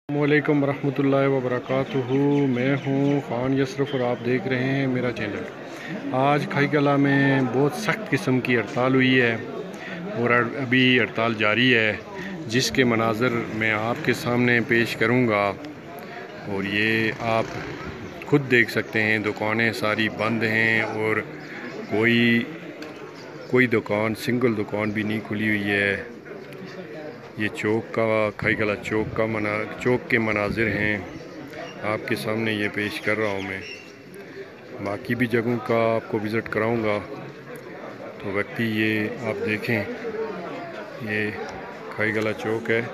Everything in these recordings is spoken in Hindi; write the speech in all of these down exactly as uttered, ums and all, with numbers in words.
वालेकुम रहमतुल्लाहि व बरकातुहू। मैं हूँ ख़ान यसरफ़ और आप देख रहे हैं मेरा चैनल। आज खईकला में बहुत सख्त किस्म की हड़ताल हुई है और अभी हड़ताल जारी है, जिसके मनाज़र मैं आपके सामने पेश करूँगा। और ये आप खुद देख सकते हैं, दुकानें सारी बंद हैं और कोई कोई दुकान सिंगल दुकान भी नहीं खुली हुई है। ये चौक का खईकला चौक का मना चौक के मनाजिर हैं, आपके सामने ये पेश कर रहा हूँ मैं। बाकी भी जगहों का आपको विज़िट कराऊँगा। तो व्यक्ति ये आप देखें, ये खईकला चौक है,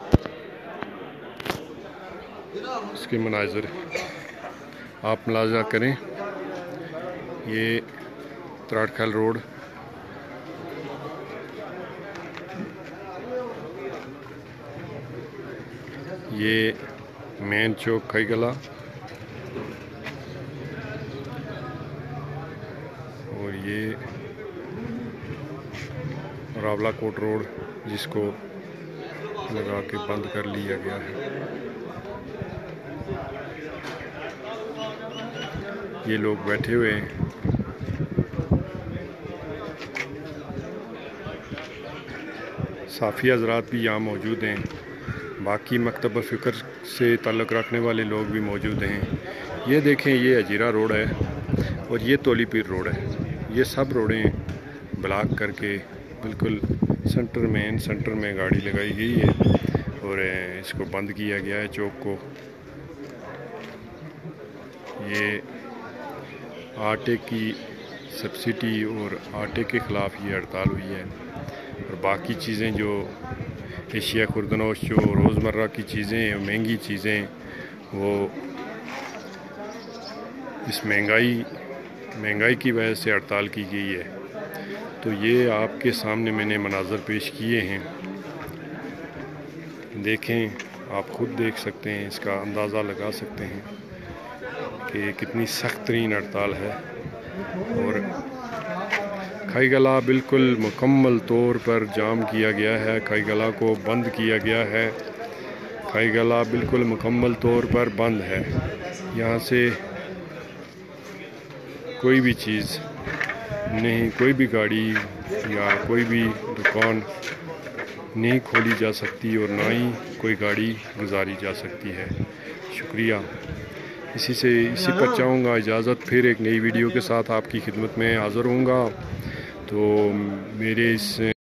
इसके मनाजिर आप मुलाज़ा करें। ये त्राड़खैल रोड, ये मेन चौक खईकला और ये रावला कोट रोड, जिसको लगा के बंद कर लिया गया है। ये लोग बैठे हुए हैं। साफ़ी हज़रात भी यहाँ मौजूद हैं। बाकी मकतब फ़िक्र से ताल्लुक़ रखने वाले लोग भी मौजूद हैं। ये देखें, ये अजीरा रोड है और ये तोली पीर रोड है। ये सब रोडें ब्लॉक करके बिल्कुल सेंटर में सेंटर में गाड़ी लगाई गई है और इसको बंद किया गया है चौक को। ये आटे की सब्सिडी और आटे के ख़िलाफ़ ये हड़ताल हुई है और बाकी चीज़ें जो एशिया खुर्दनोश जो रोज़मर्रा की चीज़ें, महंगी चीज़ें, वो इस महंगाई महंगाई की वजह से हड़ताल की गई है। तो ये आपके सामने मैंने मनाज़र पेश किए हैं, देखें, आप खुद देख सकते हैं, इसका अंदाज़ा लगा सकते हैं कि कितनी सख्त तरीन हड़ताल है। और खईकला बिल्कुल मुकम्मल तौर पर जाम किया गया है, खईकला को बंद किया गया है। खईकला बिल्कुल मुकम्मल तौर पर बंद है। यहाँ से कोई भी चीज़ नहीं, कोई भी गाड़ी या कोई भी दुकान नहीं खोली जा सकती और ना ही कोई गाड़ी गुजारी जा सकती है। शुक्रिया। इसी से इसी पर चाहूँगा इजाज़त। फिर एक नई वीडियो के साथ आपकी खिदमत में हाज़िर होऊंगा। तो मेरे इस